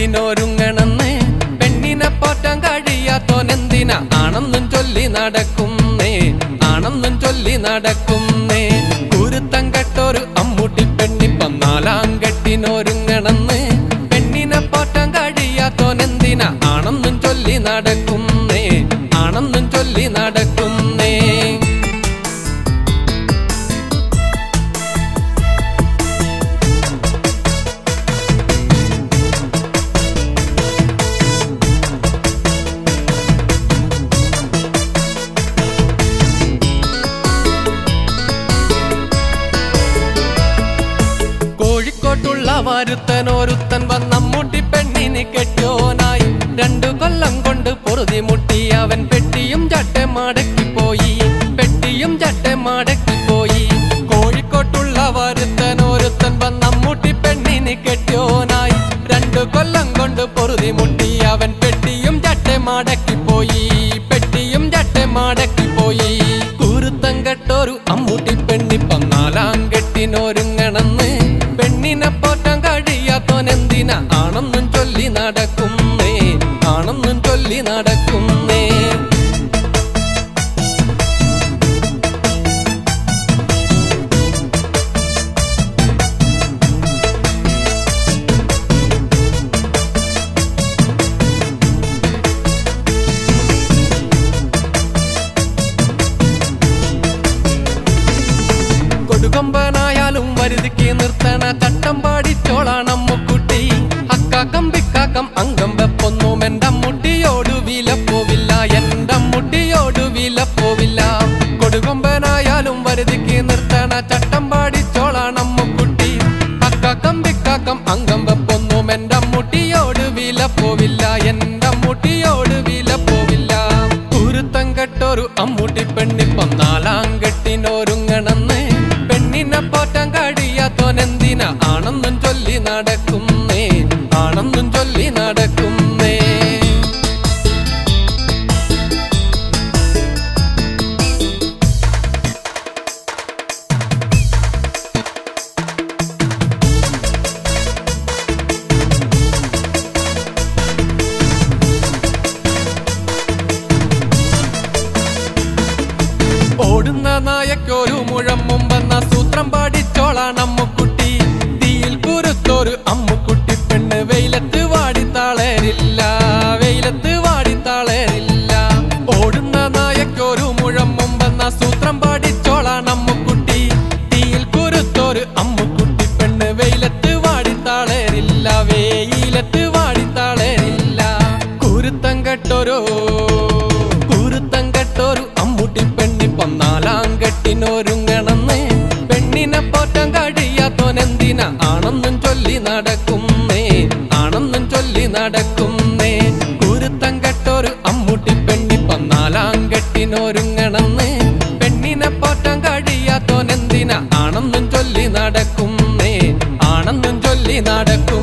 കെട്ടിനോരുങ്ങണെന്ന് പെണ്ണിനെ പോറ്റാൻ കഴിയാത്തോനെന്തിന ആണെന്നും ചൊല്ലി നടക്കുന്നേ ആണെന്നും ചൊല്ലി നടക്കുന്നേ കുരുത്തം കെട്ടൊരു അമ്മൂട്ടി പെണ്ണിപ്പം നാലാം കെട്ടിനോരുങ്ങണെന്ന് പെണ്ണിനെ പോറ്റാൻ കഴിയാത്തോനെന്തിന ആണെന്നും ചൊല്ലി നടക്കുന്നേ ആണെന്നും ചൊല്ലി നടക്കുന്നേ കോഴിക്കോട്ടുള്ള വരുത്തനോരുത്തൻ വന്നമ്മൂട്ടി പെണ്ണിന് കെട്ടിയോനായി 2 കൊല്ലം കൊണ്ട് പൊറുതി മുട്ടി അവൻ പെട്ടിയും ചട്ടെ മടക്കിപ്പോയി പെട്ടിയും ചട്ടെ മടക്കിപ്പോയി കോഴിക്കോട്ടുള്ള വരുത്തനോരുത്തൻ വന്നമ്മൂട്ടി പെണ്ണിന് കെട്ടിയോനായി 2 കൊല്ലം കൊണ്ട് പൊറുതി മുട്ടി അവൻ പെട്ടിയും ചട്ടെ മടക്കിപ്പോയി പെട്ടിയും ചട്ടെ മടക്കിപ്പോയി കുരുത്തം കെട്ടൊരു അമ്മൂട്ടി പെണ്ണിപ്പം നാലാം കെട്ടിനോരുങ്ങണെന്ന് പെണ്ണിനെ പോറ്റാൻ കഴിയാത്തോനെന്തിന ആണെന്നും ചൊല്ലി നടക്കുന്നേ ആണെന്നും ചൊല്ലി നടക്കുന്നേ കൊടുകൊമ്പനായാലും വരുതിക്ക് നിർത്തണ ചട്ടം പാടിച്ചോളാണ് അമ്മുക്കുട്ടി അക്കാക്കം പിക്കാക്കം അംഗം വെപ്പൊന്നും എൻ്റെ അമ്മുട്ടിയോട് വിലപ്പോവില്ല എൻ്റെ അമ്മുട്ടിയോട് വിലപ്പോവില്ല കൊടുകൊമ്പനായാലും വരുതിക്ക് നിർത്തണ ചട്ടം പാടിച്ചോളാണ് അമ്മുക്കുട്ടി അക്കാക്കം പിക്കാക്കം അംഗം വെപ്പൊന്നും എൻ്റെ അമ്മുട്ടിയോട് വിലപ്പോവില്ല എൻ്റെ അമ്മുട്ടിയോട് വിലപ്പോവില്ല കുരുത്തം കെട്ടൊരു അമ്മുട്ടി പെണ്ണിപ്പം നാലാം കെട്ടിനോരുങ്ങണെന്ന് പെണ്ണിനെ പോറ്റാൻ കഴിയാത്തോനെന്തിന ആണെന്നും ചൊല്ലി നടക്കുന്നേ ആണെന്നും ചൊല്ലി നടക്കുന്നേ ഓടുന്ന നായക്കൊരു മുഴം മുമ്പെന്ന സൂത്രം പാടിച്ചോളാണ് അമ്മുക്കുട്ടി തീയിൽ കുരുത്തൊരു അമ്മുക്കുട്ടി പെണ്ണ് വെയിലത്ത് വാടിത്താളരില്ല വെയിലത്ത് വാടിത്താളരില്ല ഓടുന്ന നായക്കൊരു മുഴം മുമ്പെന്ന സൂത്രം പാടിച്ചോളാണ് അമ്മുക്കുട്ടി തീയിൽ കുരുത്തൊരു അമ്മുക്കുട്ടി പെണ്ണ് വെയിലത്ത് വാടിത്താളരില്ല വെയിലത്ത് വാടിത്താളരില്ല കുരുത്തം കെട്ടൊരു അമ്മുട്ടി പെണ്ണിപ്പം നാലാം കെട്ടിനോരുങ്ങണെന്ന് പെണ്ണിനെ പോറ്റാൻ കഴിയാത്തോനെന്തിന ആണെന്നും ചൊല്ലി നടക്കുന്നേ ആണെന്നും ചൊല്ലി നടക്കുന്നേ കുരുത്തം കെട്ടൊരു അമ്മുട്ടി പെണ്ണിപ്പം നാലാം കെട്ടിനോരുങ്ങണെന്ന് പെണ്ണിനെ പോറ്റാൻ കഴിയാത്തോനെന്തിന ആണെന്നും ചൊല്ലി നടക്കുന്നേ ആണെന്നും ചൊല്ലി നടക്കും